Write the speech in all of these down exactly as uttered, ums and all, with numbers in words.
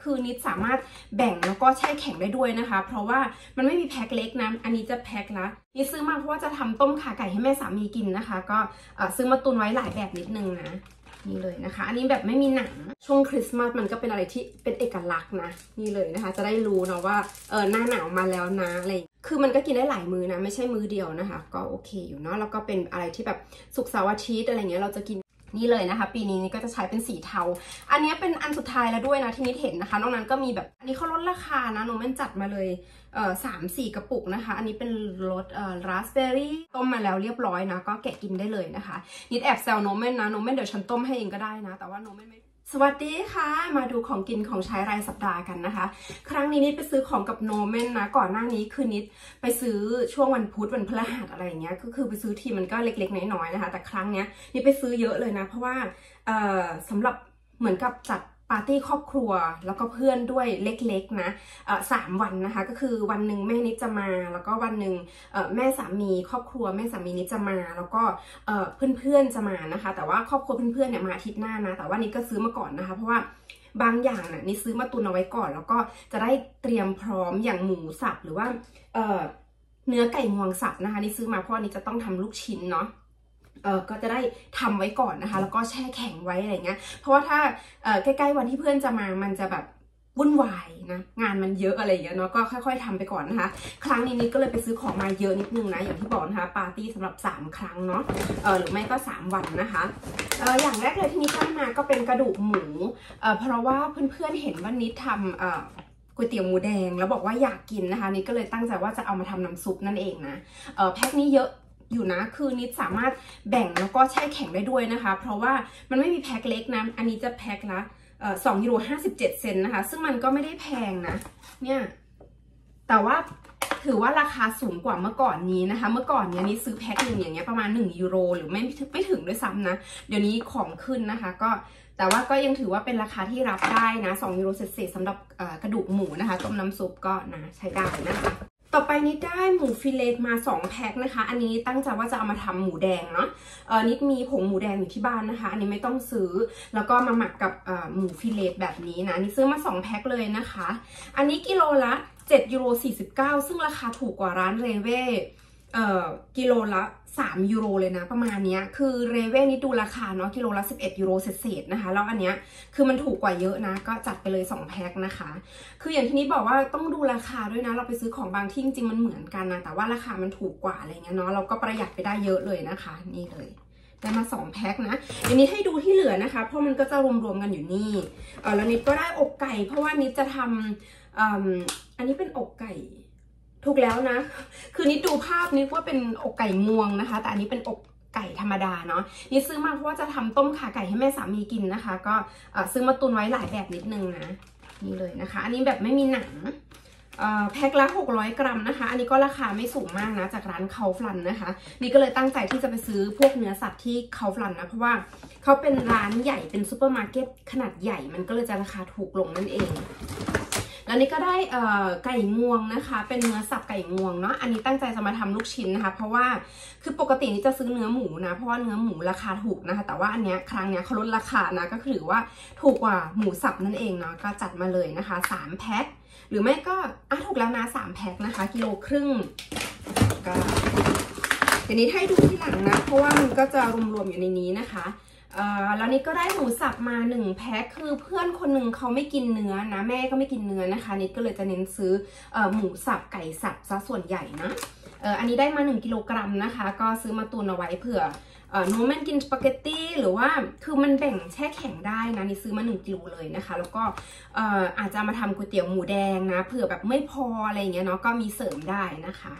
คือนิดสามารถแบ่งแล้วก็แช่แข็งได้ด้วยนะคะเพราะว่ามันไม่มีแพ็คเล็กนะอันนี้จะแพ็คละนิดซื้อมาเพราะว่าจะทำต้มขาไก่ให้แม่สามีกินนะคะก็ซื้อมาตุนไว้หลายแบบนิดนึงนะนี่เลยนะคะอันนี้แบบไม่มีหนังช่วงคริสต์มาสมันก็เป็นอะไรที่เป็นเอกลักษณ์นะนี่เลยนะคะจะได้รู้เนาะว่าเออหน้าหนาวมาแล้วนะอะไรคือมันก็กินได้หลายมื้อนะไม่ใช่มื้อเดียวนะคะก็โอเคอยู่เนาะแล้วก็เป็นอะไรที่แบบศุกร์เสาร์อาทิตย์อะไรเงี้ยเราจะกินนี่เลยนะคะปีนี้นี่ก็จะใช้เป็นสีเทาอันนี้เป็นอันสุดท้ายแล้วด้วยนะที่นิดเห็นนะคะนอกนั้นก็มีแบบอันนี้เขาลดราคานะโนเมนจัดมาเลยเอ่อสามสี่กระปุกนะคะอันนี้เป็นรสเอ่อราสเบอร์รี่ต้มมาแล้วเรียบร้อยนะก็แกะกินได้เลยนะคะนิดแอบแซวโนเมนนะโนเมนเดี๋ยวฉันต้มให้เองก็ได้นะแต่ว่าโนเมนไม่สวัสดีค่ะมาดูของกินของใช้รายสัปดาห์กันนะคะครั้งนี้นิดไปซื้อของกับโนเมนนะก่อนหน้านี้คือนิดไปซื้อช่วงวันพุธวันพฤหัสอะไรอย่างเงี้ยก็คือไปซื้อทีมันก็เล็กๆน้อยๆนะคะแต่ครั้งเนี้ยนิดไปซื้อเยอะเลยนะเพราะว่าเอ่อสำหรับเหมือนกับจัดปาร์ตี้ครอบครัวแล้วก็เพื่อนด้วยเล็กๆนะเอ่อสามวันนะคะก็คือวันหนึ่งแม่นิดจะมาแล้วก็วันหนึ่งเอ่อแม่สามีครอบครัวแม่สามีนิดจะมาแล้วก็เอ่อเพื่อนๆจะมานะคะแต่ว่าครอบครัวเพื่อนๆเนี่ยมาอาทิตย์หน้านะแต่ว่านิดก็ซื้อมาก่อนนะคะเพราะว่าบางอย่างน่ะนิดซื้อมาตุนเอาไว้ก่อนแล้วก็จะได้เตรียมพร้อมอย่างหมูสับหรือว่าเอ่อเนื้อไก่งวงสับนะคะนิดซื้อมาเพราะนิดจะต้องทำลูกชิ้นเนาะเออก็จะได้ทำไว้ก่อนนะคะแล้วก็แช่แข็งไว้อะไรเงี้ยเพราะว่าถ้าเออใกล้ๆวันที่เพื่อนจะมามันจะแบบวุ่นวายนะงานมันเยอะอะไรอย่างเงี้ยเนาะก็ค่อยๆทำไปก่อนนะคะครั้งนี้นิดก็เลยไปซื้อของมาเยอะนิดนึงนะอย่างที่บอกนะคะปาร์ตี้สำหรับสามครั้งเนาะเออหรือไม่ก็สามวันนะคะเอออย่างแรกเลยที่นิดได้มาก็เป็นกระดูกหมูเออเพราะว่าเพื่อนๆเห็นว่านิดทำเออก๋วยเตี๋ยวหมูแดงแล้วบอกว่าอยากกินนะคะนิดก็เลยตั้งใจว่าจะเอามาทำน้ำซุปนั่นเองนะเออแพ็คนี้เยอะอยู่นะคือนิดสามารถแบ่งแล้วก็แช่แข็งได้ด้วยนะคะเพราะว่ามันไม่มีแพ็คเล็กนะอันนี้จะแพ็คละสองยูโรห้าสิบเจ็ดเซนต์นะคะซึ่งมันก็ไม่ได้แพงนะเนี่ยแต่ว่าถือว่าราคาสูงกว่าเมื่อก่อนนี้นะคะเมื่อก่อนเนี้ยนิดซื้อแพ็คหนึ่งอย่างเงี้ยประมาณหนึ่งยูโรหรือไม่ไม่ถึงด้วยซ้ำนะเดี๋ยวนี้ของขึ้นนะคะก็แต่ว่าก็ยังถือว่าเป็นราคาที่รับได้นะสองยูโรเศษๆสำหรับกระดูกหมูนะคะต้มน้ำซุปก็นะใช้ได้นะคะต่อไปนิดได้หมูฟิเลตมาสองแพ็คนะคะอันนี้ตั้งใจว่าจะเอามาทำหมูแดงเนาะเออนิดมีผงหมูแดงอยู่ที่บ้านนะคะอันนี้ไม่ต้องซื้อแล้วก็มาหมักกับหมูฟิเลตแบบนี้นะนี่ซื้อมาสองแพ็คเลยนะคะอันนี้กิโลละเจ็ดยูโรสี่สิบเก้าซึ่งราคาถูกกว่าร้านเรเว่เอ่อกิโลละสามยูโรเลยนะประมาณนี้คือเรเว่นี่ดูราคาเนาะกิโลละสิบเอ็ดยูโรเศษๆนะคะแล้วอันเนี้ยคือมันถูกกว่าเยอะนะก็จัดไปเลยสองแพ็คนะคะคืออย่างที่นี้บอกว่าต้องดูราคาด้วยนะเราไปซื้อของบางที่จริงๆมันเหมือนกันนะแต่ว่าราคามันถูกกว่าอะไรเงี้ยเนาะเราก็ประหยัดไปได้เยอะเลยนะคะนี่เลยได้มาสองแพ็คนะเดี๋ยวนี้ให้ดูที่เหลือนะคะเพราะมันก็จะรวมๆกันอยู่นี่เออแล้วนิดก็ได้อกไก่เพราะว่านิดจะทำอ่าอันนี้เป็นอกไก่ถูกแล้วนะคือนิดดูภาพนิดว่าเป็นอกไก่งวงนะคะแต่อันนี้เป็นอกไก่ธรรมดาเนาะนิดซื้อมาเพราะว่าจะทำต้มขาไก่ให้แม่สามีกินนะคะก็ซื้อมาตุนไว้หลายแบบนิดนึงนะนี่เลยนะคะอันนี้แบบไม่มีหนังแพ็คละหกร้อยกรัมนะคะอันนี้ก็ราคาไม่สูงมากนะจากร้านเคาฟลันนะคะนี่ก็เลยตั้งใจที่จะไปซื้อพวกเนื้อสัตว์ที่เคาฟลันนะเพราะว่าเขาเป็นร้านใหญ่เป็นซูเปอร์มาร์เก็ตขนาดใหญ่มันก็เลยจะราคาถูกลงนั่นเองแล้วนี่ก็ได้ไก่งวงนะคะเป็นเนื้อสับไก่งวงเนาะอันนี้ตั้งใจจะมาทำลูกชิ้นนะคะเพราะว่าคือปกตินี่จะซื้อเนื้อหมูนะเพราะว่าเนื้อหมูราคาถูกนะคะแต่ว่าอันเนี้ยครั้งเนี้ยเขาลดราคานะก็ถือว่าถูกกว่าหมูสับนั่นเองเนาะก็จัดมาเลยนะคะสามแพ็คหรือไม่ก็อ่ะถูกแล้วนะสามแพ็คนะคะกิโลครึ่งก็เดี๋ยวนี้ให้ดูที่หลังนะเพราะว่ามันก็จะรวมๆอยู่ในนี้นะคะแล้วนิดก็ได้หมูสับมาหนึ่งแพ็คคือเพื่อนคนหนึ่งเขาไม่กินเนื้อนะแม่ก็ไม่กินเนื้อนะคะนิดก็เลยจะเน้นซื้อหมูสับไก่สับซะส่วนใหญ่นะอันนี้ได้มาหนึ่งกิโลกรัมนะคะก็ซื้อมาตุนเอาไว้เผื่อโนแมนกินสปาเกตตี้หรือว่าคือมันแบ่งแช่แข็งได้นะนี่ซื้อมาหนึ่งกิโลเลยนะคะแล้วก็อาจจะมาทำก๋วยเตี๋ยวหมูแดงนะเผื่อแบบไม่พออะไรอย่างเงี้ยเนาะก็มีเสริมได้นะคะ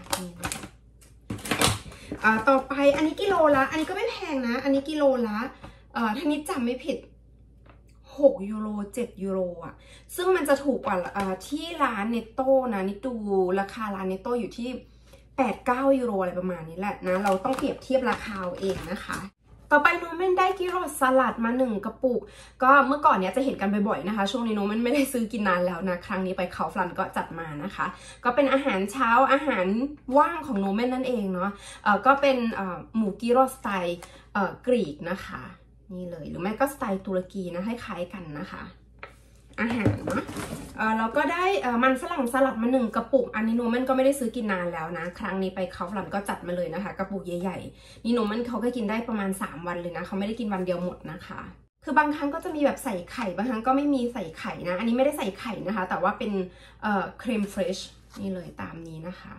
ต่อไปอันนี้กิโลละอันนี้ก็ไม่แพงนะอันนี้กิโลละเอ่อถ้านิดจำไม่ผิดหกยูโรเจ็ดยูโรอ่ะซึ่งมันจะถูกกว่าที่ร้านเนตโต้นะนิดดูราคาร้านเนตโต้อยู่ที่แปดเก้ายูโรอะไรประมาณนี้แหละนะเราต้องเปรียบเทียบราคาเองนะคะต่อไปโนเมนได้กิโลสลัดมาหนึ่งกระปุกก็เมื่อก่อนเนี้ยจะเห็นกันบ่อยๆนะคะช่วงนี้โนเมนไม่ได้ซื้อกินนานแล้วนะครั้งนี้ไปเคาฟลันก็จัดมานะคะก็เป็นอาหารเช้าอาหารว่างของโนเมนนั่นเองเนาะเอ่อก็เป็นเอ่อหมูกิโลสไตล์เอ่อกรีกนะคะนี่เลยหรือไม่ก็สไตล์ตุรกีนะให้คล้ายกันนะคะอาหารเนาะเออเราก็ได้เออมันฝรั่งสลัดมาหนึ่งกระปุกอันนี้โนมันก็ไม่ได้ซื้อกินนานแล้วนะครั้งนี้ไปเขาหลังก็จัดมาเลยนะคะกระปุกใหญ่ๆนี่โนมันเขาก็กินได้ประมาณสามวันเลยนะเขาไม่ได้กินวันเดียวหมดนะคะคือบางครั้งก็จะมีแบบใส่ไข่บางครั้งก็ไม่มีใส่ไข่นะอันนี้ไม่ได้ใส่ไข่นะคะแต่ว่าเป็นเอ่อครีมเฟรชนี่เลยตามนี้นะคะ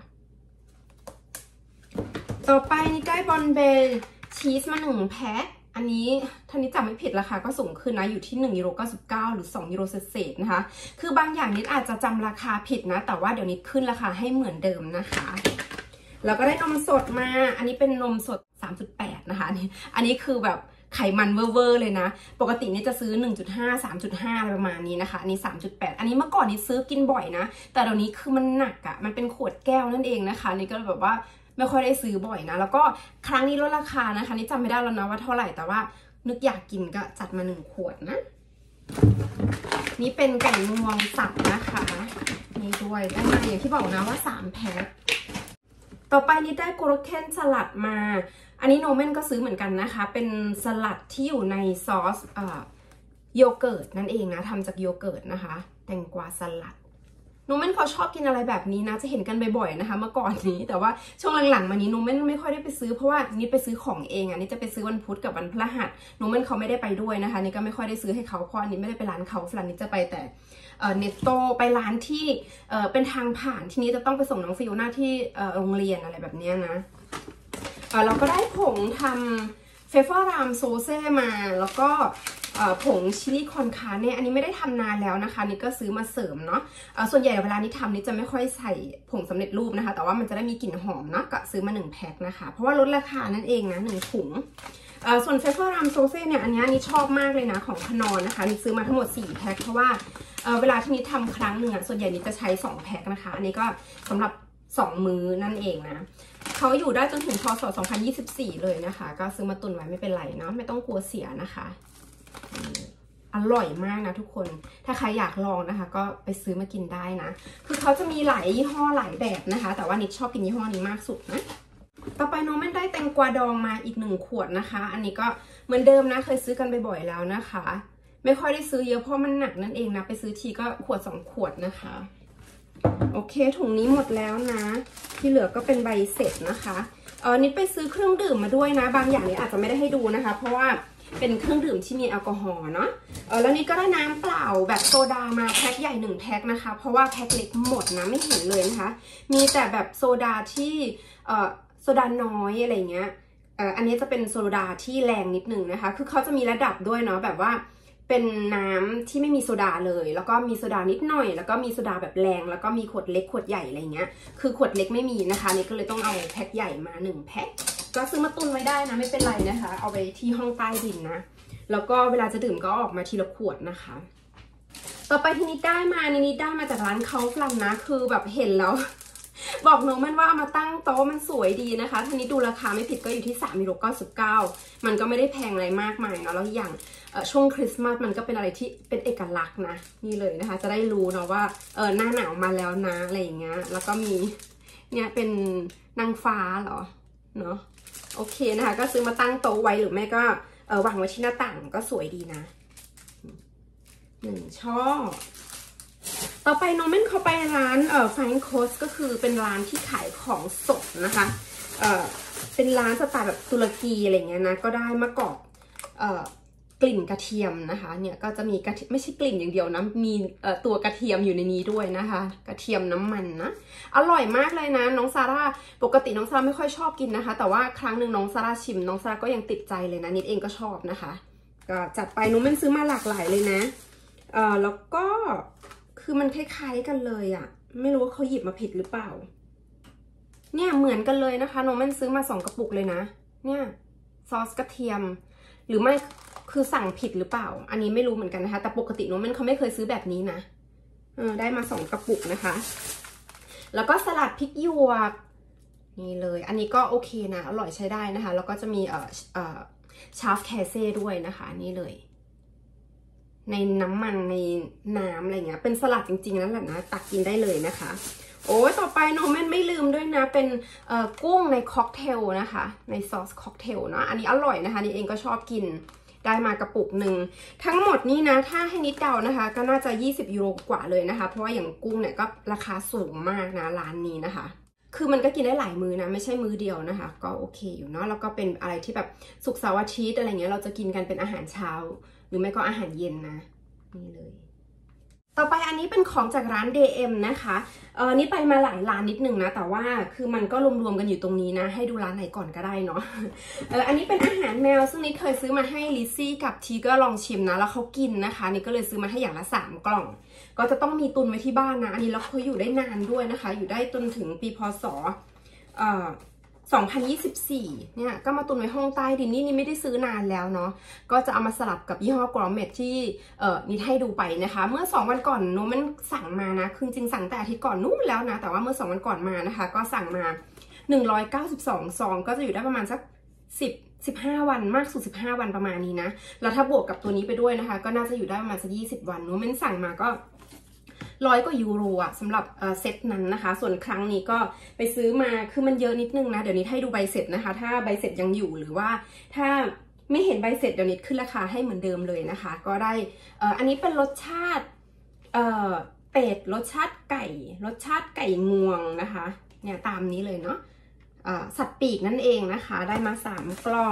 ต่อไปนี่ได้บอนเบลชีสมาหนึ่งแพ็คอันนี้ท่านี้จำไม่ผิดราคาก็สูงขึ้นนะอยู่ที่หนึ่งยูโรเก้าสิบเก้าหรือสองยูโรเศษๆนะคะคือบางอย่างนิดอาจจะจำราคาผิดนะแต่ว่าเดี๋ยวนี้ขึ้นราคาให้เหมือนเดิมนะคะแล้วก็ได้นมสดมาอันนี้เป็นนมสด สามจุดแปด นะคะอันนี้อันนี้คือแบบไขมันเวอร์ๆเลยนะปกตินี่จะซื้อ หนึ่งจุดห้า สามจุดห้า อะไรประมาณนี้นะคะอันนี้ สามจุดแปด อันนี้เมื่อก่อนนี่ซื้อกินบ่อยนะแต่เดี๋ยวนี้คือมันหนักอะ่ะมันเป็นขวดแก้วนั่นเองนะคะนี่ก็แบบว่าไม่ค่อยได้ซื้อบ่อยนะแล้วก็ครั้งนี้ลดราคานะคะนี่จำไม่ได้แล้วนะว่าเท่าไหร่แต่ว่านึกอยากกินก็จัดมาหนึ่งขวดนะนี่เป็นไก่งวงสับนะคะนี่ด้วยได้มาอย่างที่บอกนะว่าสามแพ็คต่อไปนี่ได้โกโรเคนสลัดมาอันนี้โนเมนก็ซื้อเหมือนกันนะคะเป็นสลัดที่อยู่ในซอสโยเกิร์ตนั่นเองนะทำจากโยเกิร์ตนะคะแตงกวาสลัดโนเมนเขาชอบกินอะไรแบบนี้นะจะเห็นกันบ่อยๆนะคะเมื่อก่อนนี้แต่ว่าช่วงหลังๆมานี้โนเมนไม่ค่อยได้ไปซื้อเพราะว่านี่ไปซื้อของเองอ่ะนี่จะไปซื้อวันพุธกับวันพฤหัสโนเมนเขาไม่ได้ไปด้วยนะคะนี่ก็ไม่ค่อยได้ซื้อให้เขาเพราะอันนี้ไม่ได้ไปร้านเขาฝรั่งนี่จะไปแต่เนตโตไปร้านที่เป็นทางผ่านทีนี้จะต้องไปส่งน้องฟิโอน่าที่โรงเรียนอะไรแบบนี้นะเราก็ได้ผงทำเฟเฟอร์รามโซเซ่มาแล้วก็ผงชิลลี่คอนคาเน่อันนี้ไม่ได้ทำนานแล้วนะคะนี่ก็ซื้อมาเสริมเนาะส่วนใหญ่เวลานี้ทำนี่จะไม่ค่อยใส่ผงสำเร็จรูปนะคะแต่ว่ามันจะได้มีกลิ่นหอมเนาะก็ซื้อมาหนึ่งแพ็คนะคะเพราะว่าลดราคานั่นเองนะหนึ่งถุงส่วนเฟเฟอร์รามโซเซ่เนี่ยอันนี้นี่ชอบมากเลยนะของพนอนนะคะนี่ซื้อมาทั้งหมดสี่แพ็คเพราะว่าเวลาที่นี่ทำครั้งหนึ่งส่วนใหญ่นี่จะใช้สองแพ็คนะคะอันนี้ก็สำหรับสองมื้อนั่นเองนะเขาอยู่ได้จนถึงพ.ศ. สองพันยี่สิบสี่เลยนะคะก็ซื้อมาตุนไว้ไม่เป็นไรเนาะไม่ต้องกลัวเสียนะคะอร่อยมากนะทุกคนถ้าใครอยากลองนะคะก็ไปซื้อมากินได้นะคือเขาจะมีหลายยี่ห้อหลายแบบนะคะแต่ว่านิดชอบกินยี่ห้อนี้มากสุดนะต่อไปโนมันได้แตงกวาดองมาอีกหนึ่งขวดนะคะอันนี้ก็เหมือนเดิมนะเคยซื้อกันบ่อยๆแล้วนะคะไม่ค่อยได้ซื้อเยอะเพราะมันหนักนั่นเองนะไปซื้อทีก็ขวดสองขวดนะคะโอเคถุงนี้หมดแล้วนะที่เหลือก็เป็นใบเสร็จนะคะเออนิดไปซื้อเครื่องดื่มมาด้วยนะบางอย่างนี้อาจจะไม่ได้ให้ดูนะคะเพราะว่าเป็นเครื่องดื่มที่มีแอลกอฮอล์เนาะเออแล้วนี่ก็ได้น้ำเปล่าแบบโซดามาแพ็คใหญ่หนึ่งแพ็คนะคะเพราะว่าแพ็คเล็กหมดนะไม่เห็นเลยนะคะมีแต่แบบโซดาที่เออโซดาน้อยอะไรเงี้ยเอออันนี้จะเป็นโซดาที่แรงนิดนึงนะคะคือเขาจะมีระดับด้วยเนาะแบบว่าเป็นน้ำที่ไม่มีโซดาเลยแล้วก็มีโซดานิดหน่อยแล้วก็มีโซดาแบบแรงแล้วก็มีขวดเล็กขวดใหญ่อะไรเงี้ยคือขวดเล็กไม่มีนะคะนี่ก็เลยต้องเอาแพ็คใหญ่มาหนึ่งแพ็คก็ซื้อมาตุนไว้ได้นะไม่เป็นไรนะคะเอาไปที่ห้องใต้ดินนะแล้วก็เวลาจะดื่มก็ออกมาทีละขวดนะคะต่อไปที่นิดได้มานี่นิดได้มาจากร้านเขาฟลัมนะคือแบบเห็นแล้วบอกน้องมันว่าเอามาตั้งโต๊ะมันสวยดีนะคะทีนี้ดูราคาไม่ผิดก็อยู่ที่สามยูโรเก้าสิบเก้ามันก็ไม่ได้แพงอะไรมากมายเนาะแล้วอย่างช่วงคริสต์มาสมันก็เป็นอะไรที่เป็นเอกลักษณ์นะนี่เลยนะคะจะได้รู้เนาะว่าเออหน้าหนาวมาแล้วนะอะไรอย่างเงี้ยแล้วก็มีเนี่ยเป็นนางฟ้าเหรอเนาะโอเคนะคะก็ซื้อมาตั้งโต๊ะไว้หรือไม่ก็เออวางไว้ที่หน้าต่างก็สวยดีนะหนึ่งช่อต่อไปโนเมนเขาไปร้านเอ่อไฟน์โคสก็คือเป็นร้านที่ขายของสดนะคะเอ่อเป็นร้านสไตล์แบบตุรกีอะไรเงี้ยนะก็ได้มะกอกเอ่อกลิ่นกระเทียมนะคะเนี่ยก็จะมีกระไม่ใช่กลิ่นอย่างเดียวนะมีเอ่อตัวกระเทียมอยู่ในนี้ด้วยนะคะกระเทียมน้ำมันนะอร่อยมากเลยนะน้องซาร่าปกติน้องซาร่าไม่ค่อยชอบกินนะคะแต่ว่าครั้งหนึ่งน้องซาร่าชิมน้องซาร่าก็ยังติดใจเลยนะนิดเองก็ชอบนะคะก็จัดไปโนเมนซื้อมาหลากหลายเลยนะเอ่อแล้วก็คือมันคล้ายๆกันเลยอะไม่รู้ว่าเขาหยิบมาผิดหรือเปล่าเนี่ยเหมือนกันเลยนะคะโนเมนซื้อมาสองกระปุกเลยนะเนี่ยซอสกระเทียมหรือไม่คือสั่งผิดหรือเปล่าอันนี้ไม่รู้เหมือนกันนะคะแต่ปกติโนเมนเขาไม่เคยซื้อแบบนี้นะเออได้มาสองกระปุกนะคะแล้วก็สลัดพริกหยวกนี่เลยอันนี้ก็โอเคนะอร่อยใช้ได้นะคะแล้วก็จะมีเอ่อเอ่อชาร์ฟแคเซ่ด้วยนะคะนี่เลยในน้ำมันในน้ำอะไรเงี้ยเป็นสลัดจริงๆนั่นแหละนะตักกินได้เลยนะคะโอ้ยต่อไปโนเมนไม่ลืมด้วยนะเป็นเอ่อกุ้งในค็อกเทลนะคะในซอสค็อกเทลนะอันนี้อร่อยนะคะนี่เองก็ชอบกินได้มากระปุกหนึ่งทั้งหมดนี้นะถ้าให้นิดเดานะคะก็น่าจะยี่สิบยูโรกว่าเลยนะคะเพราะว่าอย่างกุ้งเนี่ยก็ราคาสูงมากนะร้านนี้นะคะคือมันก็กินได้หลายมื้อนะไม่ใช่มื้อเดียวนะคะก็โอเคอยู่เนาะแล้วก็เป็นอะไรที่แบบศุกร์เสาร์อาทิตย์อะไรเงี้ยเราจะกินกันเป็นอาหารเช้าหรือไม่ก็อาหารเย็นนะนี่เลยต่อไปอันนี้เป็นของจากร้าน ดี เอ็ม นะคะเออนี่ไปมาหลายร้านนิดนึงนะแต่ว่าคือมันก็รวมๆกันอยู่ตรงนี้นะให้ดูร้านไหนก่อนก็ได้เนาะเอออันนี้เป็นอาหารแมวซึ่งนี่เคยซื้อมาให้ลิซซี่กับทีก็ลองชิมนะแล้วเขากินนะคะนี่ก็เลยซื้อมาให้อย่างละสามกล่องก็จะต้องมีตุนไว้ที่บ้านนะอันนี้แล้วเขาอยู่ได้นานด้วยนะคะอยู่ได้จนถึงปีพศเอ่อสองพันยี่สิบสี่เนี่ยก็มาตุนไว้ห้องใต้ดินนี่นี่ไม่ได้ซื้อนานแล้วเนาะก็จะเอามาสลับกับยี่ห้อกรอมเมทที่เอ่อนิดให้ดูไปนะคะเมื่อสองวันก่อนโนมันสั่งมานะคือจริงสั่งแต่อาทิตย์ก่อนนู้นแล้วนะแต่ว่าเมื่อสองวันก่อนมานะคะก็สั่งมาหนึ่งร้อยเก้าสิบสองซองก็จะอยู่ได้ประมาณสักสิบ สิบห้าวันมากสุดสิบห้าวันประมาณนี้นะแล้วถ้าบวกกับตัวนี้ไปด้วยนะคะก็น่าจะอยู่ได้ประมาณสักยี่สิบวันโนมันสั่งมาก็ร้อยกว่ายูโรอะสำหรับเซตนั้นนะคะส่วนครั้งนี้ก็ไปซื้อมาคือมันเยอะนิดนึงนะเดี๋ยวนี้ให้ดูใบเสร็จนะคะถ้าใบเสร็จยังอยู่หรือว่าถ้าไม่เห็นใบเสร็จเดี๋ยวนี้ขึ้นราคาให้เหมือนเดิมเลยนะคะก็ได้อันนี้เป็นรสชาติเป็ดรสชาติไก่รสชาติไก่งวงนะคะเนี่ยตามนี้เลยเนาะสัตว์ปีกนั่นเองนะคะได้มาสามกล่อง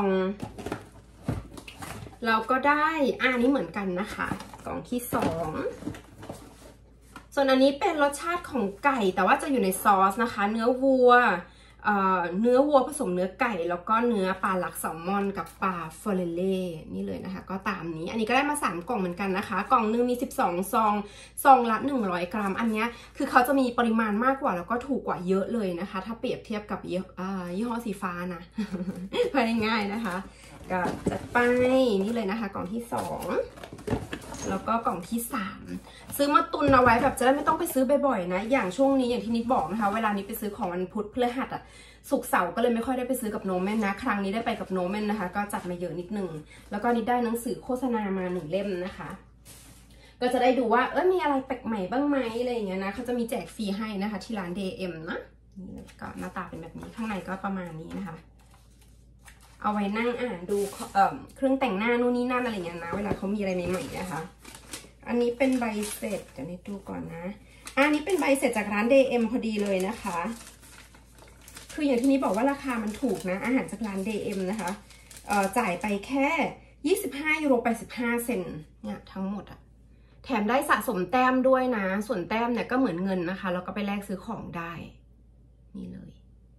เราก็ได้อันนี้เหมือนกันนะคะกล่องที่สองส่วนอันนี้เป็นรสชาติของไก่แต่ว่าจะอยู่ในซอสนะคะเนื้อวัวเอ่อเนื้อวัวผสมเนื้อไก่แล้วก็เนื้อปลาหลักแซลมอนกับปลาฟอเรเล่นี่เลยนะคะก็ตามนี้อันนี้ก็ได้มาสามกล่องเหมือนกันนะคะกล่องนึงมีสิบสองซองซองละหนึ่งร้อยกรัมอันนี้คือเขาจะมีปริมาณมากกว่าแล้วก็ถูกกว่าเยอะเลยนะคะถ้าเปรียบเทียบกับยี่ห้อสีฟ้านะพอง่ายๆนะคะก็จัดไปนี่เลยนะคะกล่องที่สองแล้วก็กล่องที่สามซื้อมาตุนเอาไว้แบบจะได้ไม่ต้องไปซื้อบ่อยๆนะอย่างช่วงนี้อย่างที่นิดบอกนะคะเวลานี้ไปซื้อของวันพุธพฤหัสอ่ะศุกร์เสาร์ก็เลยไม่ค่อยได้ไปซื้อกับโนแมนนะครั้งนี้ได้ไปกับโนแมนนะคะก็จัดมาเยอะนิดนึงแล้วก็นิดได้หนังสือโฆษณามาหนึ่งเล่มนะคะก็จะได้ดูว่าเออมีอะไรแปลกใหม่บ้างไหมอะไรอย่างเงี้ยนะเขาจะมีแจกฟรีให้นะคะที่ร้าน ดี เอ็ม นะนี่ก็หน้าตาเป็นแบบนี้ข้างในก็ประมาณนี้นะคะเอาไว้นั่งอ่านดูเอ่อเครื่องแต่งหน้านู่นนี่นั่นอะไรเงี้ยนะเวลาเขามีอะไรใหม่ๆนะคะอันนี้เป็นใบเสร็จเดี๋ยวนี้ดูก่อนนะอันนี้เป็นใบเสร็จจากร้าน ดี เอ็ม พอดีเลยนะคะคืออย่างที่นี้บอกว่าราคามันถูกนะอาหารจากร้าน ดี เอ็ม นะคะเอ่อจ่ายไปแค่ยี่สิบห้ายูโรแปดสิบห้าเซนต์เนี่ยทั้งหมดอะแถมได้สะสมแต้มด้วยนะส่วนแต้มเนี่ยก็เหมือนเงินนะคะแล้วก็ไปแลกซื้อของได้นี่เลย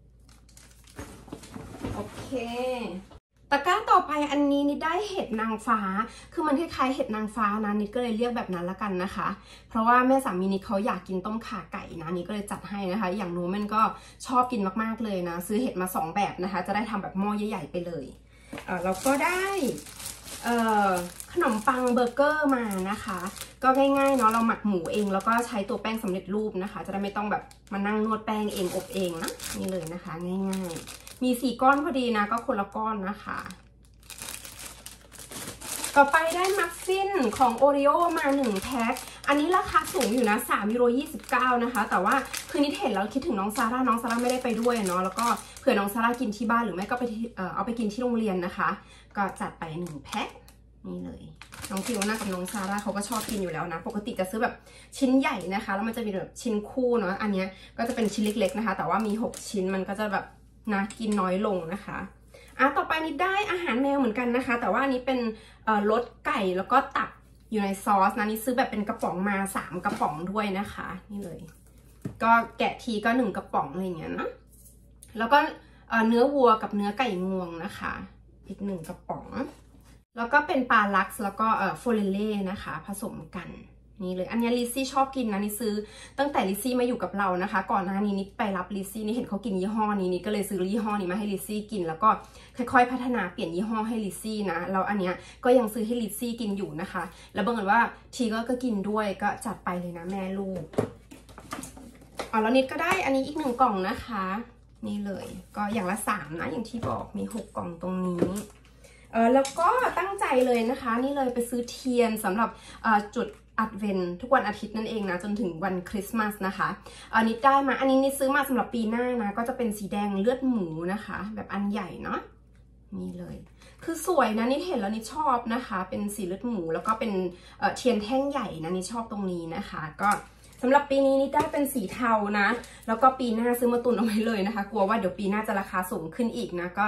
โอเคตะกร้าต่อไปอันนี้นิดได้เห็ดนางฟ้าคือมันคล้ายๆเห็ดนางฟ้านะนิดก็เลยเรียกแบบนั้นละกันนะคะเพราะว่าแม่สามีนิดเขาอยากกินต้มข่าไก่นะนิดก็เลยจัดให้นะคะอย่างนู้นมันก็ชอบกินมากๆเลยนะซื้อเห็ดมาสองแบบนะคะจะได้ทำแบบหม้อใหญ่ๆไปเลยเออเราก็ได้เอ่อขนมปังเบอร์เกอร์มานะคะก็ง่ายๆเนาะเราหมักหมูเองแล้วก็ใช้ตัวแป้งสำเร็จรูปนะคะจะได้ไม่ต้องแบบมานั่งนวดแป้งเองอบเองนะนี่เลยนะคะง่ายๆมีสี่ก้อนพอดีนะก็คนละก้อนนะคะต่อไปได้มัฟฟินของโอริโอมาหนึ่งแพ็คอันนี้ราคาสูงอยู่นะสามยูโรยี่สิบเก้านะคะแต่ว่าคือนิดเห็นแล้วคิดถึงน้องซาร่าน้องซาร่าไม่ได้ไปด้วยเนาะแล้วก็เผื่อน้องซาร่ากินที่บ้านหรือไม่ก็ไปเอ่อเอาไปกินที่โรงเรียนนะคะก็จัดไปหนึ่งแพ็คนี่เลยน้องฟิโอน่ากับน้องซาร่าเขาก็ชอบกินอยู่แล้วนะปกติจะซื้อแบบชิ้นใหญ่นะคะแล้วมันจะมีแบบชิ้นคู่เนาะอันนี้ก็จะเป็นชิ้นเล็กๆนะคะแต่ว่ามีหกชิ้นมันก็จะแบบนะกินน้อยลงนะคะอ่ะต่อไปนี้ได้อาหารแมวเหมือนกันนะคะแต่ว่าอันนี้เป็นรสไก่แล้วก็ตับอยู่ในซอสนะนี่ซื้อแบบเป็นกระป๋องมาสามกระป๋องด้วยนะคะนี่เลยก็แกะทีก็หนึ่งกระป๋องอะไรเงี้ยนะแล้วก็เนื้อวัวกับเนื้อไก่งวงนะคะอีกหนึ่งกระป๋องแล้วก็เป็นปลาลักซ์แล้วก็โฟเรเล่นะคะผสมกันนี่เลยอันนี้ลิซซี่ชอบกินนะนี่ซื้อตั้งแต่ลิซซี่มาอยู่กับเรานะคะก่อนหน้านี้นิดไปรับลิซซี่นี่เห็นเขากินยี่ห้อนี้นี่ก็เลยซื้อยี่ห้อนี้มาให้ลิซซี่กินแล้วก็ค่อยๆพัฒนาเปลี่ยนยี่ห้อให้ลิซซี่นะแล้วอันเนี้ยก็ยังซื้อให้ลิซซี่กินอยู่นะคะแล้วบังเอิญว่าทีก็ก็กินด้วยก็จัดไปเลยนะแม่ลูกอ๋อแล้วนิดก็ได้อันนี้อีกหนึ่งกล่องนะคะนี่เลยก็อย่างละสามนะอย่างที่บอกมีหกกล่องตรงนี้เออแล้วก็ตั้งใจเลยนะคะนี่เลยไปซื้อเทียนสำหรับจุดอัดเวนทุกวันอาทิตย์นั่นเองนะจนถึงวันคริสต์มาสนะคะอันนี้ได้มาอันนี้นี่ซื้อมาสำหรับปีหน้านะก็จะเป็นสีแดงเลือดหมูนะคะแบบอันใหญ่เนาะนี่เลยคือสวยนะนี่เห็นแล้วนี่ชอบนะคะเป็นสีเลือดหมูแล้วก็เป็นเอ่อเทียนแท่งใหญ่นะนี่ชอบตรงนี้นะคะก็สำหรับปีนี้นี่ได้เป็นสีเทานะแล้วก็ปีหน้าซื้อมาตุนเอาไว้เลยนะคะกลัวว่าเดี๋ยวปีหน้าจะราคาสูงขึ้นอีกนะก็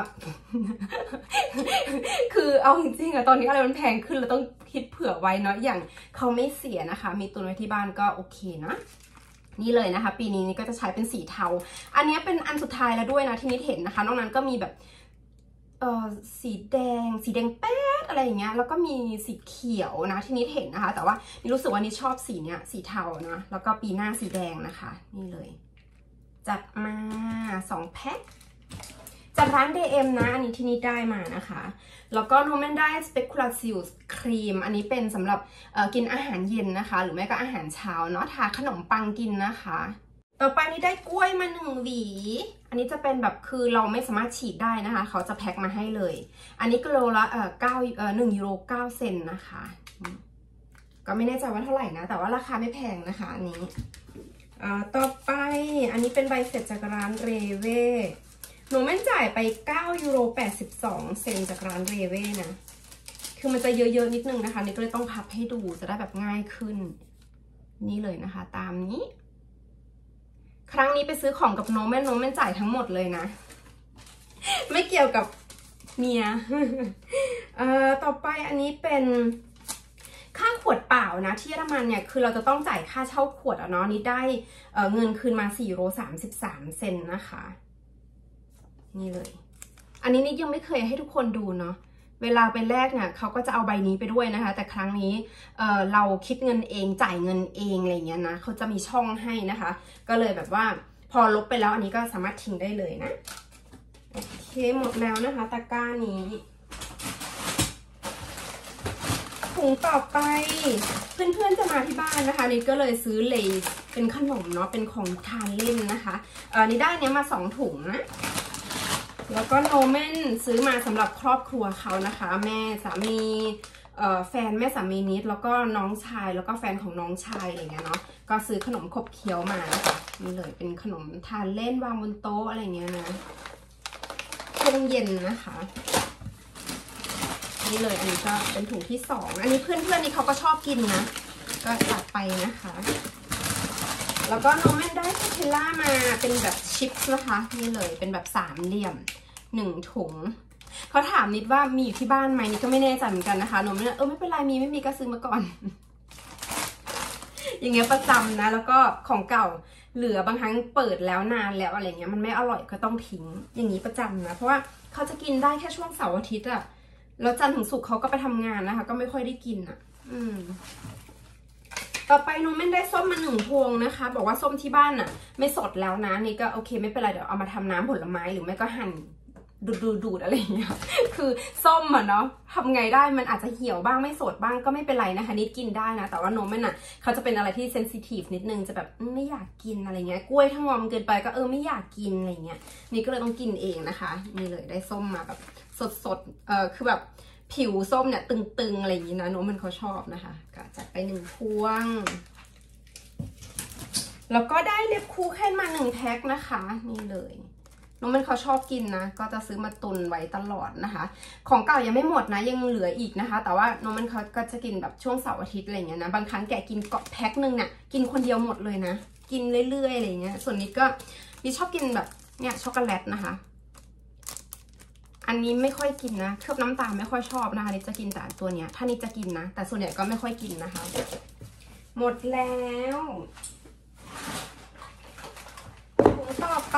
คือเอาจริงๆอะตอนนี้อะไรมันแพงขึ้นเราต้องคิดเผื่อไว้เนาะอย่างเขาไม่เสียนะคะมีตุนไว้ที่บ้านก็โอเคนะนี่เลยนะคะปีนี้นี่ก็จะใช้เป็นสีเทาอันนี้เป็นอันสุดท้ายแล้วด้วยนะที่นิดเห็นนะคะนอกนั้นก็มีแบบเอ่อสีแดงสีแดงแป๊ดอะไรอย่างเงี้ยแล้วก็มีสีเขียวนะที่นิดเห็นนะคะแต่ว่านี่รู้สึกว่านิดชอบสีเนี้ยสีเทานะแล้วก็ปีหน้าสีแดงนะคะนี่เลยจัดมาสองแพ็คจากร้าน ดี เอ็ม นะอันนี้ที่นิดได้มานะคะแล้วก็โนเมนได้ Speculatius ครีมอันนี้เป็นสำหรับกินอาหารเย็นนะคะหรือไม่ก็อาหารเช้าเนาะทาขนมปังกินนะคะต่อไปนี่ได้กล้วยมาหนึ่งหวีอันนี้จะเป็นแบบคือเราไม่สามารถฉีดได้นะคะเขาจะแพ็คมาให้เลยอันนี้กิโลละเอ่อเก้าเอ่อหนึ่งยูโรเก้าเซนนะคะก็ไม่แน่ใจว่าเท่าไหร่นะแต่ว่าราคาไม่แพงนะคะอันนี้เอ่อต่อไปอันนี้เป็นใบเสร็จจากร้านเรเว่หนูแม่นจ่ายไปเก้ายูโรแปดสิบสองเซนจากร้านเรเว่นะคือมันจะเยอะๆนิดนึงนะคะนี่ก็เลยต้องพับให้ดูจะได้แบบง่ายขึ้นนี่เลยนะคะตามนี้ครั้งนี้ไปซื้อของกับน้องแม่น้องแม่จ่ายทั้งหมดเลยนะไม่เกี่ยวกับเมีย เอ่อต่อไปอันนี้เป็นค่าขวดเปล่านะที่เยอรมันเนี่ยคือเราจะต้องจ่ายค่าเช่าขวดอะเนาะนี่ได้เอ่อเงินคืนมาสี่ยูโรสามสิบสามเซนนะคะนี่เลยอันนี้นิดยังไม่เคยให้ทุกคนดูเนาะเวลาไปแลกเนี่ยเขาก็จะเอาใบนี้ไปด้วยนะคะแต่ครั้งนี้ เอ่อ เราคิดเงินเองจ่ายเงินเองอะไรเงี้ยนะเขาจะมีช่องให้นะคะก็เลยแบบว่าพอลบไปแล้วอันนี้ก็สามารถทิ้งได้เลยนะโอเคหมดแล้วนะคะตะกร้านี้ถุงต่อไปเพื่อนๆจะมาที่บ้านนะคะนี่ก็เลยซื้อเลย์เป็นขนมเนาะเป็นของทานเล่นนะคะเออนี่ได้เนี้ยมาสองถุงนะแล้วก็โนเมนซื้อมาสำหรับครอบครัวเขานะคะแม่สามีแฟนแม่สามีนิดแล้วก็น้องชายแล้วก็แฟนของน้องชายอะไรเงี้ยเนาะก็ซื้อขนมขบเคี้ยวมานะคะนี่เลยเป็นขนมทานเล่นวางบนโต๊ะอะไรเงี้ยนะช่วงเย็นนะคะนี่เลยอันนี้ก็เป็นถุงที่สองอันนี้เพื่อนๆนี่เขาก็ชอบกินนะก็จัดไปนะคะแล้วก็โนเมนได้พาเทลล่ามาเป็นแบบชิปนะคะนี่เลยเป็นแบบสามเหลี่ยมหนึ่งถุงเขาถามนิดว่ามีอยู่ที่บ้านไหมนี่ก็ไม่แน่ใจเหมือนกันนะคะโนเมนเออไม่เป็นไรมีไม่มีก็ซื้อมาก่อน อย่างเงี้ยประจำนะแล้วก็ของเก่าเหลือบางครั้งเปิดแล้วนานแล้วอะไรเงี้ยมันไม่อร่อยก็ต้องทิ้งอย่างนี้ประจำนะเพราะว่าเขาจะกินได้แค่ช่วงเสาร์อาทิตย์อะแล้วจันทร์ถึงศุกร์เขาก็ไปทำงานนะคะก็ไม่ค่อยได้กินอะอืมต่อไปโนเมนได้ส้มมาหนึ่งพวงนะคะบอกว่าส้มที่บ้านอะไม่สดแล้วนะนี่ก็โอเคไม่เป็นไรเดี๋ยวเอามาทำน้ำผลไม้หรือไม่ก็หั่นดูดดูดูดอะไรอย่างเงี้ยคือส้มอะเนาะทำไงได้มันอาจจะเหี่ยวบ้างไม่สดบ้างก็ไม่เป็นไรนะคะนิดกินได้นะแต่ว่าโนเมนอะเขาจะเป็นอะไรที่เซนซิทีฟนิดนึงจะแบบไม่อยากกินอะไรเงี้ยกล้วยถ้างอมเกินไปก็เออไม่อยากกินอะไรเงี้ยนี่ก็เลยต้องกินเองนะคะนี่เลยได้ส้มมาแบบสดสดเออคือแบบผิวส้มเนี่ยตึงๆอะไรอย่างนี้นะโนมันเขาชอบนะคะก็จัดไปหนึ่งพวงแล้วก็ได้เล็บคูแค่มาหนึ่งแพ็คนะคะนี่เลยโนมันเขาชอบกินนะก็จะซื้อมาตุนไว้ตลอดนะคะของเก่ายังไม่หมดนะยังเหลืออีกนะคะแต่ว่าโนมันเขาก็จะกินแบบช่วงเสาร์อาทิตย์อะไรเงี้ยนะบางครั้งแกกินเกาะแพ็คหนึ่งเนี่ยกินคนเดียวหมดเลยนะกินเรื่อยๆอะไรเงี้ยส่วนนี้ก็นี่ชอบกินแบบเนี่ยช็อกโกแลตนะคะอันนี้ไม่ค่อยกินนะเคลือบน้ำตาลไม่ค่อยชอบนะคะนี่จะกินแต่ตัวเนี้ยถ้านี่จะกินนะแต่ส่วนใหญ่ก็ไม่ค่อยกินนะคะหมดแล้วถุงต่อไป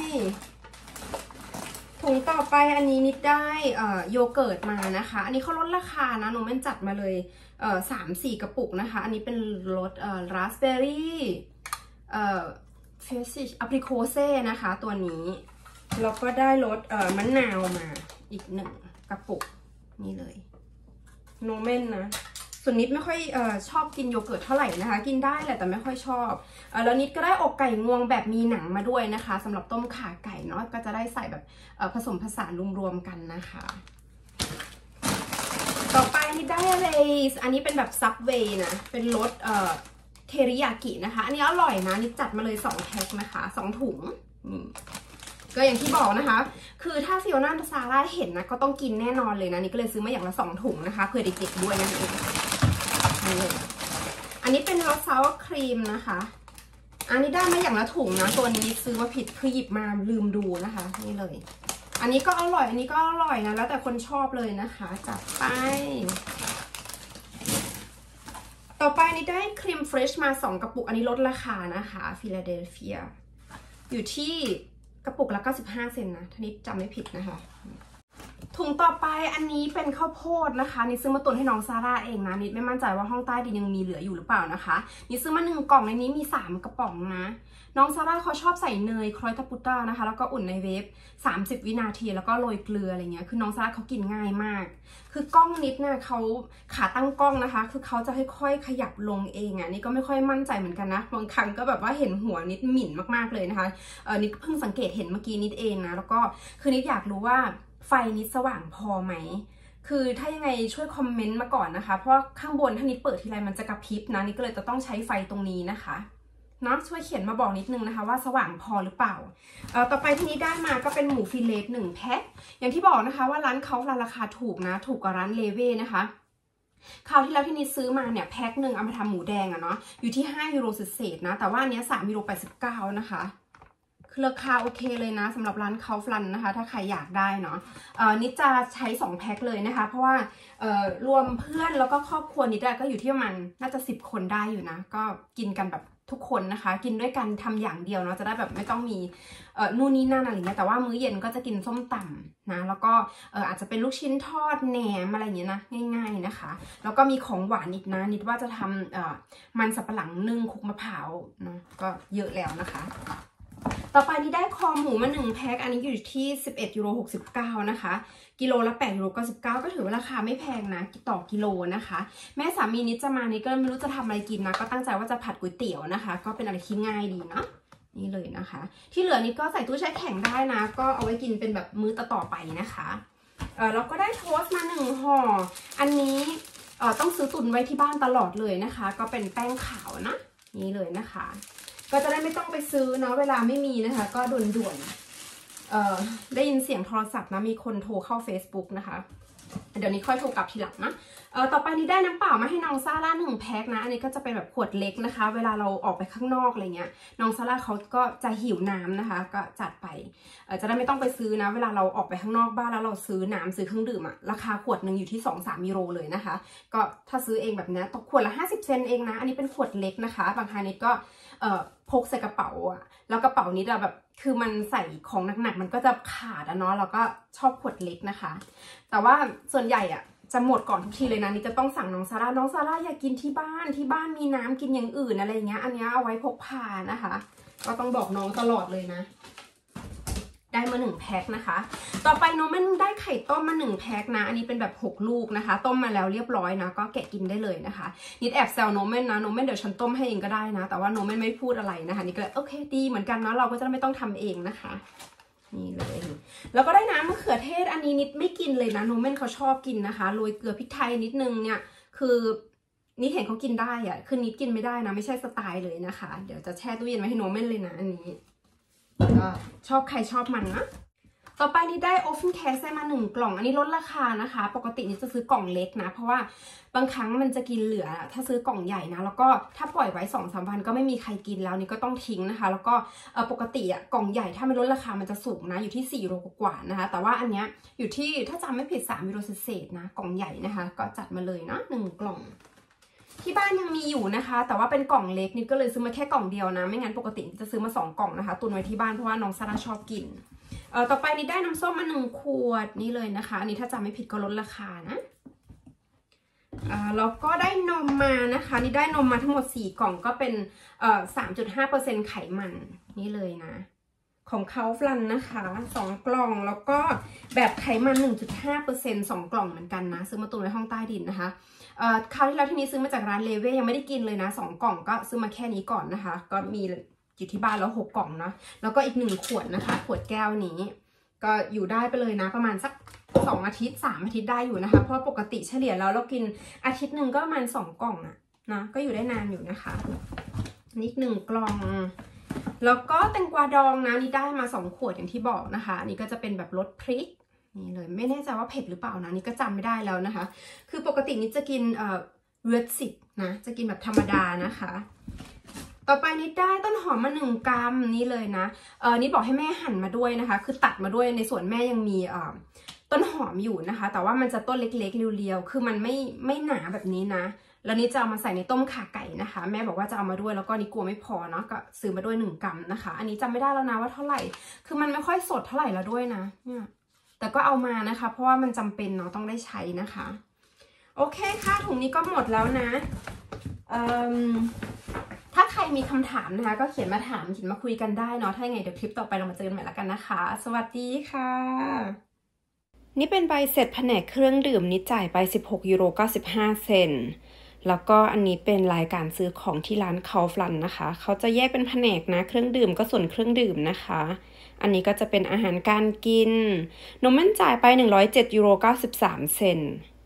ถุงต่อไปอันนี้นิดได้เอ่อโยเกิร์ตมานะคะอันนี้เขาลดราคานะหนูมันจัดมาเลยเอ่อสามสี่กระปุกนะคะอันนี้เป็นรสเอ่อราสเบอร์รี่เอ่อเฟชิชอะปริโคเซ่นะคะตัวนี้แล้วก็ได้รสเอ่อมะนาวมาอีกหนึ่งกระปุกนี่เลยโนเมนนะส่วนนิดไม่ค่อยเอ่อชอบกินโยเกิร์ตเท่าไหร่นะคะกินได้แหละแต่ไม่ค่อยชอบเอ่อแล้วนิดก็ได้อกไก่งวงแบบมีหนังมาด้วยนะคะสำหรับต้มข่าไก่เนาะก็จะได้ใส่แบบเอ่อผสมผสานรวมๆกันนะคะต่อไปนิดได้อะไรอันนี้เป็นแบบซับเวย์นะเป็นรสเอ่อเทริยากินะคะอันนี้อร่อยนะนิดจัดมาเลยสองแพ็คนะคะสองถุงนี่ก็อย่างที่บอกนะคะคือถ้าฟิโอน่าซาร่าเห็นนะก็ต้องกินแน่นอนเลยนะนี่ก็เลยซื้อมาอย่างละสองถุงนะคะเพื่อเด็กๆด้วยนั่นเองนี่เลยอันนี้เป็นรสซาวครีมนะคะอันนี้ได้มาอย่างละถุงนะตัวนี้ซื้อมาผิดคือหยิบมาลืมดูนะคะนี่เลยอันนี้ก็อร่อยอันนี้ก็อร่อยนะแล้วแต่คนชอบเลยนะคะจัดไปต่อไปนี่ได้ครีมเฟรชมาสองกระปุกอันนี้ลดราคานะคะฟิลาเดลเฟียอยู่ที่กระปุกละเก้าสิบห้าเซนต์นะท่านี้จำไม่ผิดนะคะถุงต่อไปอันนี้เป็นข้าวโพดนะคะนี่ซื้อมาตุนให้น้องซาร่าเองนะนิดไม่มั่นใจว่าห้องใต้ดินยังมีเหลืออยู่หรือเปล่านะคะนี่ซื้อมาหนึ่งกล่องในนี้มีสามกระป๋องนะน้องซาร่าเขาชอบใส่เนยครอยตาปุต้านะคะแล้วก็อุ่นในเวฟสามสิบวินาทีแล้วก็โรยเกลืออะไรเงี้ยคือน้องซาร่าเขากินง่ายมากคือกล้องนิดเนี่ยเขาขาตั้งกล้องนะคะคือเขาจะค่อยๆขยับลงเองอ่ะนี่ก็ไม่ค่อยมั่นใจเหมือนกันนะบางครั้งก็แบบว่าเห็นหัวนิดหมิ่นมากๆเลยนะคะเออนิดเพิ่งสังเกตเห็นเมื่อกี้นิดเองนะแล้วก็คือนิดอยากรู้ว่าไฟนิดสว่างพอไหมคือถ้ายังไงช่วยคอมเมนต์มาก่อนนะคะเพราะข้างบนถ้านิดเปิดทีไรมันจะกระพริบนะนิดก็เลยจะต้องใช้ไฟตรงนี้นะคะเนาะช่วยเขียนมาบอกนิดนึงนะคะว่าสว่างพอหรือเปล่าเอ่อต่อไปที่นี้ได้มาก็เป็นหมูฟิเลตหนึ่งแพ็คอย่างที่บอกนะคะว่าร้านเขาราคาถูกนะถูกกว่าร้านเลเว่นะคะคราวที่แล้วที่นิดซื้อมาเนี่ยแพ็คหนึ่งเอามาทำหมูแดงอะเนาะอยู่ที่ห้ายูโรเศษๆนะแต่ว่าอันนี้สามยูโรแปดสิบเก้านะคะคือราคาโอเคเลยนะสำหรับร้านเขาฟลันนะคะถ้าใครอยากได้เนาะเอ่อนิดจะใช้สองแพ็คเลยนะคะเพราะว่าเอ่อรวมเพื่อนแล้วก็ครอบครัวนิดก็อยู่ที่ประมาณน่าจะสิบคนได้อยู่นะก็กินกันแบบทุกคนนะคะกินด้วยกันทำอย่างเดียวเนาะจะได้แบบไม่ต้องมีเอ่อนู่นนี่นั่นอะไรเงี้ยแต่ว่ามื้อเย็นก็จะกินส้มตำนะแล้วก็เอ่ออาจจะเป็นลูกชิ้นทอดแหนมอะไรอย่างเงี้ยนะง่ายๆนะคะแล้วก็มีของหวานอีกนะนิดว่าจะทำเอ่อมันสับปะหลังนึ่งคลุกมะพร้าวนะก็เยอะแล้วนะคะต่อไปนี้ได้คอหมูมาหนึ่งแพ็คอันนี้อยู่ที่สิบเอ็ดยูโรหกสิบเก้านะคะกิโลละแปดยูโรเก้าสิบเก้าก็ถือว่าราคาไม่แพงนะต่อกิโลนะคะแม่สามีนิดจะมานี่ก็ไม่รู้จะทำอะไรกินนะก็ตั้งใจว่าจะผัดก๋วยเตี๋ยวนะคะก็เป็นอะไรที่ง่ายดีเนาะนี่เลยนะคะที่เหลือนี้ก็ใส่ตู้แช่แข็งได้นะก็เอาไว้กินเป็นแบบมื้อต่อๆไปนะคะเออเราก็ได้โทสต์มาหนึ่งห่ออันนี้เออต้องซื้อตุนไว้ที่บ้านตลอดเลยนะคะก็เป็นแป้งขาวนะนี่เลยนะคะก็จะได้ไม่ต้องไปซื้อเนาะเวลาไม่มีนะคะก็ด่วนๆเอ่อได้ยินเสียงโทรศัพท์นะมีคนโทรเข้า Facebook นะคะเดี๋ยวนี้ค่อยโทรกลับทีหลังนะเอ่อต่อไปนี้ได้น้ำเปล่ามาให้น้องซาร่าหนึ่งแพ็คนะอันนี้ก็จะเป็นแบบขวดเล็กนะคะเวลาเราออกไปข้างนอกอะไรเงี้ยน้องซาร่าเขาก็จะหิวน้ำนะคะก็จัดไปเอ่อจะได้ไม่ต้องไปซื้อนะเวลาเราออกไปข้างนอกบ้านแล้วเราซื้อน้ำซื้อเครื่องดื่มอะราคาขวดหนึ่งอยู่ที่ สองถึงสาม ยูโรเลยนะคะก็ถ้าซื้อเองแบบนี้ตกขวดละห้าสิบเซนต์เองนะอันนี้เป็นขวดเล็กนะคะบางครั้งนิดก็เอ่อพกใส่กระเป๋าอะแล้วกระเป๋านี้จะแบบคือมันใส่ของหนักๆมันก็จะขาดอะเนาะเราก็ชอบขวดเล็กนะคะแต่ว่าส่วนใหญ่อะจะหมดก่อนทุกทีเลยนะนี่จะต้องสั่งน้องซาร่าน้องซาร่าอยากกินที่บ้านที่บ้านมีน้ำกินอย่างอื่นอะไรเงี้ยอันนี้เอาไว้พกพานะคะก็ต้องบอกน้องตลอดเลยนะได้มาหนึ่งแพ็คนะคะต่อไปโนเมนได้ไข่ต้มมาหนึ่งแพ็คนะอันนี้เป็นแบบหกลูกนะคะต้มมาแล้วเรียบร้อยนะก็แกะกินได้เลยนะคะนิดแอบแซวโนเมนนะโนเมนเดี๋ยวฉันต้มให้เองก็ได้นะแต่ว่าโนเมนไม่พูดอะไรนะคะนี่ก็โอเคดีเหมือนกันเนาะเราก็จะไม่ต้องทำเองนะคะนี่เลยแล้วก็ได้น้ำมะเขือเทศอันนี้นิดไม่กินเลยนะโนเมนเขาชอบกินนะคะโรยเกลือพริกไทยนิดนึงเนี่ยคือนิดเห็นเขากินได้อะคือนิดกินไม่ได้นะไม่ใช่สไตล์เลยนะคะเดี๋ยวจะแช่ตู้เย็นไว้ให้โนเมนเลยนะอันนี้ก็ชอบใครชอบมันนะต่อไปนี้ได้โอเฟนแคสได้มาหนึ่งกล่องอันนี้ลดราคานะคะปกตินี่จะซื้อกล่องเล็กนะเพราะว่าบางครั้งมันจะกินเหลือถ้าซื้อกล่องใหญ่นะแล้วก็ถ้าปล่อยไว้ สองถึงสาม วันก็ไม่มีใครกินแล้วนี่ก็ต้องทิ้งนะคะแล้วก็ปกติอ่ะกล่องใหญ่ถ้ามันลดราคามันจะสูงนะอยู่ที่สี่ยูโรกว่านะคะแต่ว่าอันเนี้ยอยู่ที่ถ้าจำไม่ผิดสามยูโรเศษนะกล่องใหญ่นะคะก็จัดมาเลยนะหนึ่งกล่องที่บ้านยังมีอยู่นะคะแต่ว่าเป็นกล่องเล็กนี่ก็เลยซื้อมาแค่กล่องเดียวนะไม่งั้นปกติจะซื้อมาสองกล่องนะคะตุนไว้ที่บ้านเพราะว่าน้องซาร่าชอบกินเอ่อต่อไปนี่ได้น้ำส้มมาหนึ่งขวดนี่เลยนะคะอันนี้ถ้าจำไม่ผิดก็ลดราคานะอ่าแล้วก็ได้นมมานะคะนี่ได้นมมาทั้งหมดสี่กล่องก็เป็นเอ่อ สามจุดห้าเปอร์เซ็นต์ ไขมันนี่เลยนะของเขาฟลันนะคะสองกล่องแล้วก็แบบไขมัน หนึ่งจุดห้าเปอร์เซ็นต์ สองกล่องเหมือนกันนะซื้อมาตุนไว้ห้องใต้ดินนะคะเอ่อคราวที่แล้วที่นี้ซื้อมาจากร้านเลเว่ยังไม่ได้กินเลยนะสองกล่องก็ซื้อมาแค่นี้ก่อนนะคะก็มีอยู่ที่บ้านแล้วหกกล่องนะแล้วก็อีกหนึ่งขวดนะคะขวดแก้วนี้ก็อยู่ได้ไปเลยนะประมาณสักสองอาทิตย์สามอาทิตย์ได้อยู่นะคะเพราะปกติเฉลี่ยแล้วเรากินอาทิตย์หนึ่งก็ประมาณสองกล่องอะนะก็อยู่ได้นานอยู่นะคะนี่หนึ่งกล่องแล้วก็แตงกวาดองนะนี่ได้มาสองขวดอย่างที่บอกนะคะอันนี้ก็จะเป็นแบบรสพริกนี่เลยไม่แน่ใจว่าเผ็ดหรือเปล่านะนี่ก็จำไม่ได้แล้วนะคะคือปกตินี่จะกินเอ่อเลือดสิบนะจะกินแบบธรรมดานะคะต่อไปนี่ได้ต้นหอมมาหนึ่งกรัมนี่เลยนะเออนี่บอกให้แม่หั่นมาด้วยนะคะคือตัดมาด้วยในส่วนแม่ยังมีเอ่อต้นหอมอยู่นะคะแต่ว่ามันจะต้นเล็กๆเรียวๆคือมันไม่ไม่หนาแบบนี้นะแล้วนี่จะเอามาใส่ในต้มข่าไก่นะคะแม่บอกว่าจะเอามาด้วยแล้วก็นี่กลัวไม่พอเนาะก็ซื้อมาด้วยหนึ่งกรัมนะคะอันนี้จำไม่ได้แล้วนะว่าเท่าไหร่คือมันไม่ค่อยสดเท่าไหร่แล้วด้วยนะเนี่ยแต่ก็เอามานะคะเพราะว่ามันจำเป็นเนาะต้องได้ใช้นะคะโอเคค่ะถุงนี้ก็หมดแล้วนะถ้าใครมีคำถามนะคะก็เขียนมาถามเขียนมาคุยกันได้เนาะถ้าไงเดี๋ยวคลิปต่อไปเรามาเจอกันใหม่แล้วกันนะคะสวัสดีค่ะนี่เป็นใบเสร็จแผนกเครื่องดื่มนี่จ่ายไปสิบหกยูโรเก้าสิบห้าเซนต์แล้วก็อันนี้เป็นรายการซื้อของที่ร้านคาฟลันนะคะเขาจะแยกเป็นแผนกนะเครื่องดื่มก็ส่วนเครื่องดื่มนะคะอันนี้ก็จะเป็นอาหารการกินนมมันจ่ายไปหนึ่งร้อยเจ็ดยูโรเก้าสิบสามเซนต์